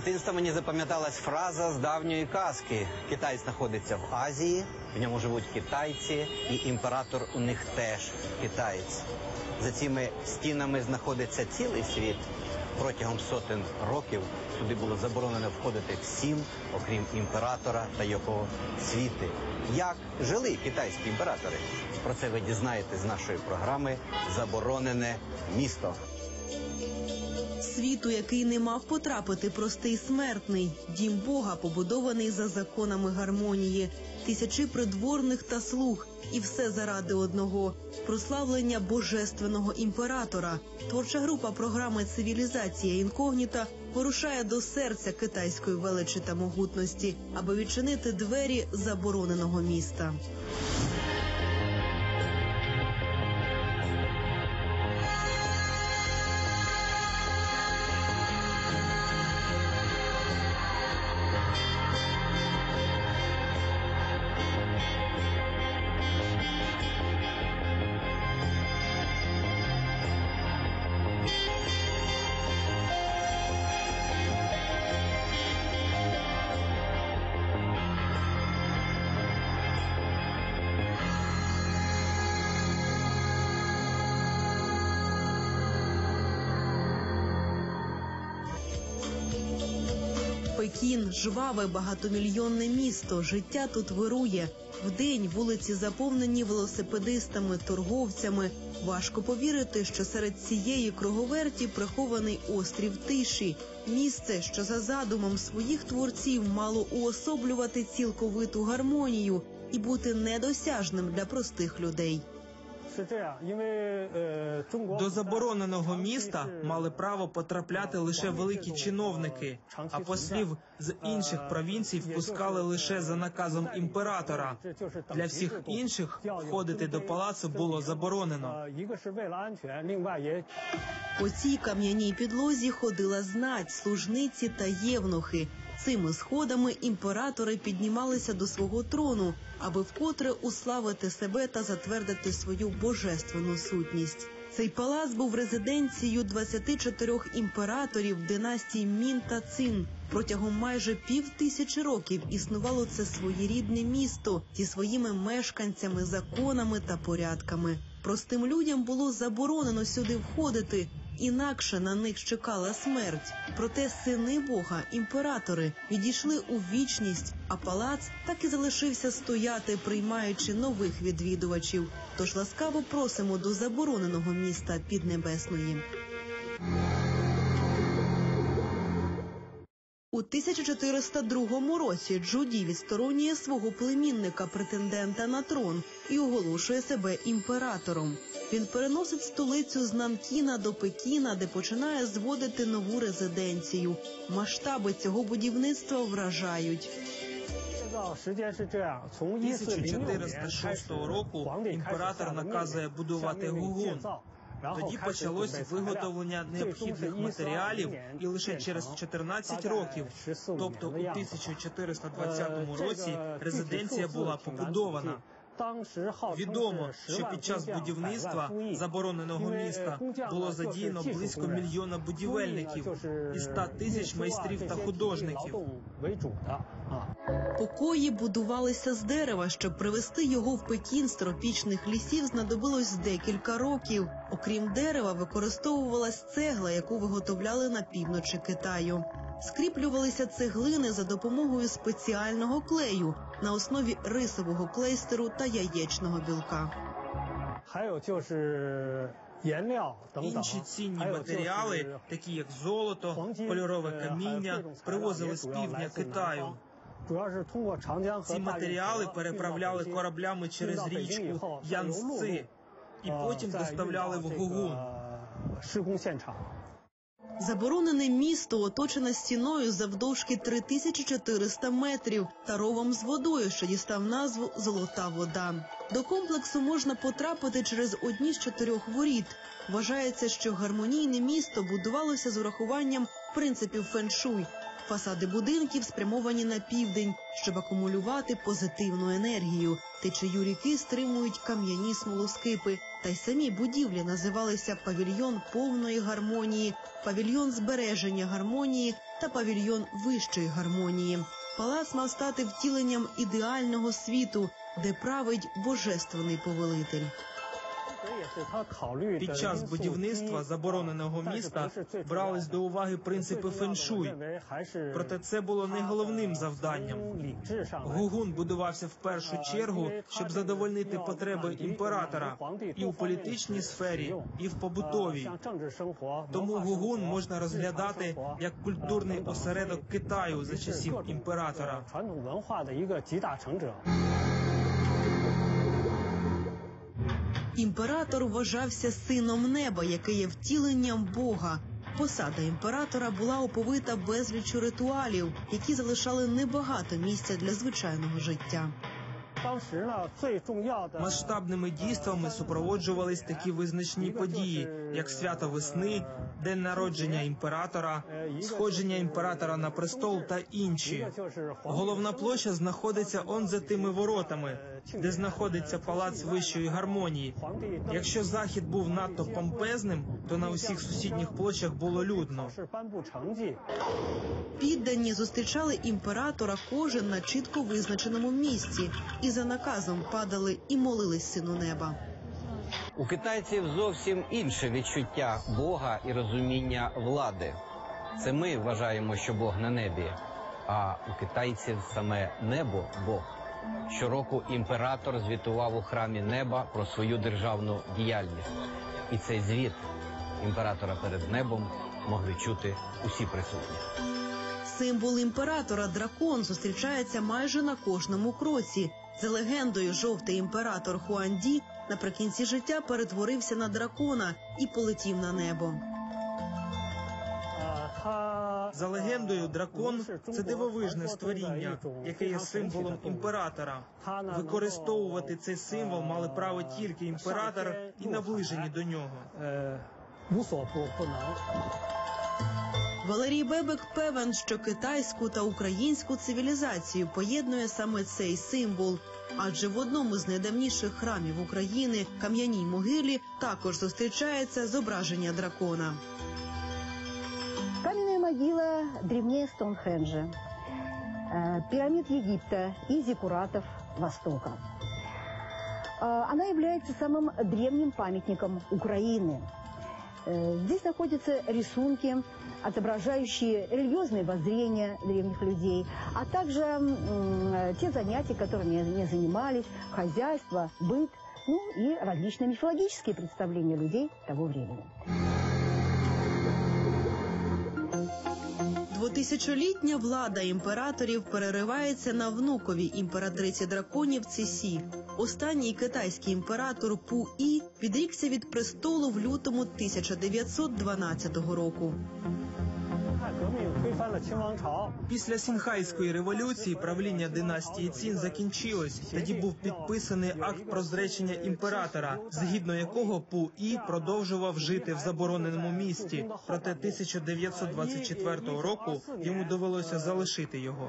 дитинства мені запам'яталась фраза з давньої казки. Китай знаходиться в Азії, в ньому живуть китайці, і імператор у них теж китаєць. За цими стінами знаходиться цілий світ. Протягом сотень років сюди було заборонено входити всім, окрім імператора та його світи. Як жили китайські імператори? Про це ви дізнаєтесь з нашої програми «Заборонене місто». Світ, у який не мав потрапити простий смертний. Дім Бога, побудований за законами гармонії. Тисячі придворних та слуг. І все заради одного – прославлення божественного імператора. Творча група програми «Цивілізація інкогніта» вирушає до серця китайської величі та могутності, аби відчинити двері забороненого міста. Пекін – жваве багатомільйонне місто. Життя тут вирує. Вдень вулиці заповнені велосипедистами, торговцями. Важко повірити, що серед цієї круговерті прихований острів тиші. Місце, що за задумом своїх творців мало уособлювати цілковиту гармонію і бути недосяжним для простих людей. До забороненого міста мали право потрапляти лише великі чиновники, а послів з інших провінцій впускали лише за наказом імператора. Для всіх інших входити до палацу було заборонено. По цій кам'яній підлозі ходила знать, служниці та євнухи. Цими сходами імператори піднімалися до свого трону, аби вкотре уславити себе та затвердити свою божественну сутність. Цей палац був резиденцією 24 імператорів династій Мін та Цин. Протягом майже 5000 років існувало це своєрідне місто зі своїми мешканцями, законами та порядками. Простим людям було заборонено сюди входити, інакше на них чекала смерть. Проте сини Бога, імператори, відійшли у вічність, а палац так і залишився стояти, приймаючи нових відвідувачів. Тож ласкаво просимо до забороненого міста Піднебесної. У 1402 році Джуді відсторонює свого племінника-претендента на трон і оголошує себе імператором. Він переносить столицю з Нанкіна до Пекіна, де починає зводити нову резиденцію. Масштаби цього будівництва вражають. 1406 року імператор наказує будувати Гугун. Тоді почалось виготовлення необхідних матеріалів, і лише через 14 років, тобто у 1420 році, резиденція була побудована. Відомо, що під час будівництва забороненого міста було задіяно близько 1 мільйона будівельників і 100 тисяч майстрів та художників. Покої будувалися з дерева. Щоб привезти його в Пекін з тропічних лісів, знадобилось декілька років. Окрім дерева, використовувалась цегла, яку виготовляли на півночі Китаю. Скріплювалися цеглини за допомогою спеціального клею на основі рисового клейстеру та яєчного білка. Інші цінні матеріали, такі як золото, кольорове каміння, привозили з півдня Китаю. Ці матеріали переправляли кораблями через річку Янцзи і потім доставляли в Гугун. Заборонене місто оточене стіною завдовжки 3400 метрів та ровом з водою, що дістав назву «Золота вода». До комплексу можна потрапити через одні з 4 воріт. Вважається, що гармонійне місто будувалося з урахуванням принципів фен-шуй. Фасади будинків спрямовані на південь, щоб акумулювати позитивну енергію. Течію ріки стримують кам'яні смолоскипи. Та й самі будівлі називалися «Павільйон повної гармонії», «Павільйон збереження гармонії» та павільйон вищої гармонії. Палац мав стати втіленням ідеального світу, де править божественний повелитель. Під час будівництва забороненого міста брались до уваги принципи феншуй. Проте це було не головним завданням. Гугун будувався в першу чергу, щоб задовольнити потреби імператора і у політичній сфері, і в побутовій. Тому Гугун можна розглядати як культурний осередок Китаю за часів імператора. Імператор вважався сином неба, який є втіленням Бога. Посада імператора була оповита безліччю ритуалів, які залишали небагато місця для звичайного життя. Масштабними дійствами супроводжувались такі визначні події, як свято весни, день народження імператора, сходження імператора на престол та інші. Головна площа знаходиться он за тими воротами, де знаходиться палац вищої гармонії. Якщо захід був надто помпезним, то на усіх сусідніх площах було людно. Піддані зустрічали імператора кожен на чітко визначеному місці і за наказом падали і молились сину неба. У китайців зовсім інше відчуття Бога і розуміння влади. Це ми вважаємо, що Бог на небі, а у китайців саме небо – Бог. Щороку імператор звітував у храмі неба про свою державну діяльність. І цей звіт імператора перед небом могли чути усі присутні. Символ імператора – дракон – зустрічається майже на кожному кроці. За легендою, жовтий імператор Хуанді наприкінці життя перетворився на дракона і полетів на небо. За легендою, дракон – це дивовижне створіння, яке є символом імператора. Використовувати цей символ мали право тільки імператор і наближені до нього. Валерій Бебек певен, що китайську та українську цивілізацію поєднує саме цей символ. Адже в одному з найдавніших храмів України, Кам'яній могилі, також зустрічається зображення дракона. Каменная могила древнее Стоунхенджа, пирамид Египта и зиккуратов Востока. Она является самым древним памятником Украины. Здесь находятся рисунки, отображающие религиозные воззрения древних людей, а также те занятия, которыми они занимались, хозяйство, быт, ну и различные мифологические представления людей того времени. 2000-літня влада імператорів переривається на внукові імператриці драконів Цісі. Останній китайський імператор Пу-І відрікся від престолу в лютому 1912 року. Після Сіньхайської революції правління династії Цін закінчилось. Тоді був підписаний акт про зречення імператора, згідно якого Пу-І продовжував жити в забороненому місті. Проте 1924 року йому довелося залишити його.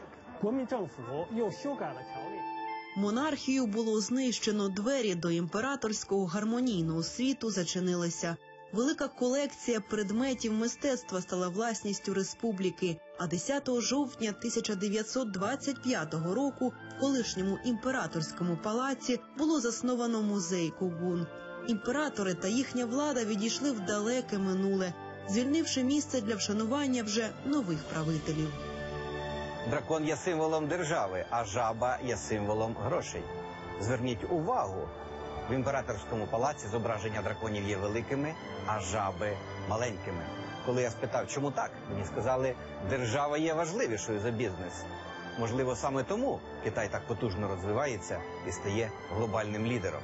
Монархію було знищено, двері до імператорського гармонійного світу зачинилися. Велика колекція предметів мистецтва стала власністю республіки, а 10 жовтня 1925 року в колишньому імператорському палаці було засновано музей Когун. Імператори та їхня влада відійшли в далеке минуле, звільнивши місце для вшанування вже нових правителів. Дракон є символом держави, а жаба є символом грошей. Зверніть увагу, в імператорському палаці зображення драконів є великими, а жаби – маленькими. Коли я спитав, чому так, мені сказали, держава є важливішою за бізнес. Можливо, саме тому Китай так потужно розвивається і стає глобальним лідером.